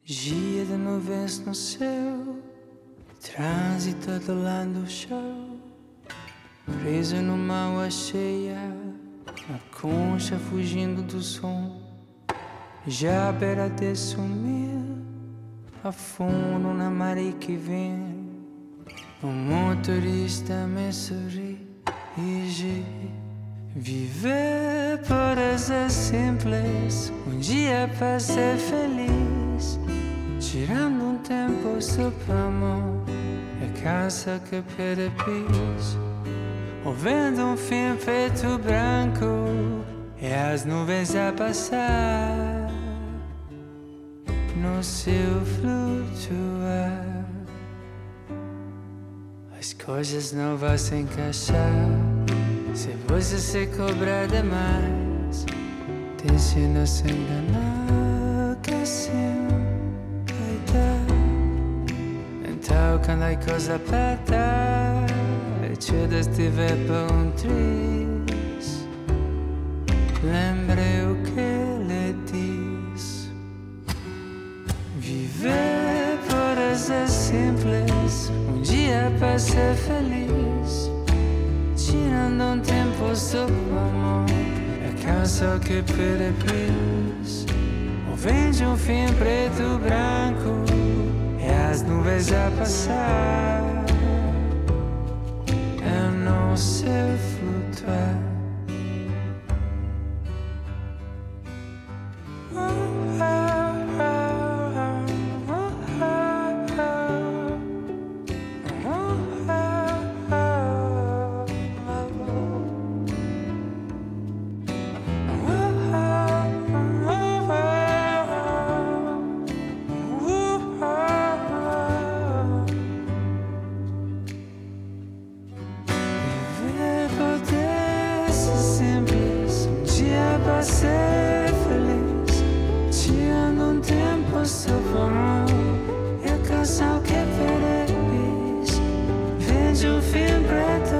Dia de nuvens no céu, trânsito do lado do chão, preso numa água cheia, a concha fugindo do som. Já à beira de sumir, a fundo na maré que vem, o motorista me sorri e viver parece simples, um dia para ser feliz, tirando um tempo só para amor, é casa que perde pis, ouvindo um fim preto branco, e as nuvens a passar no seu flutuar. As coisas não vão se encaixar se você se cobrar demais. Deixe não se enganar, que assim vai dar. Então quando a coisa aperta e tudo estiver para um triz, lembre o que lhe diz. Viver parece simples, um dia para ser feliz, tirando um tempo só pro amor, é cansa que perde pis, ouvindo um fim preto branco, e as nuvens a passar, eu não sei flutuar. Para ser feliz, tirando um tempo só para amor, é a canção que perde pis, vejo o fim preto